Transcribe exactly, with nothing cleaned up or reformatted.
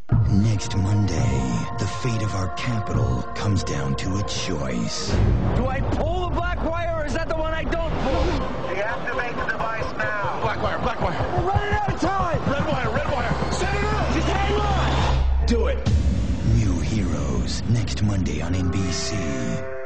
Next Monday, the fate of our capital comes down to a choice. Do I pull the black wire, or is that the one I don't pull? Deactivate the device now. Black wire, black wire. We're running out of time. Red wire, red wire. Set it up. Just hang on. Do it. New Heroes, next Monday on N B C.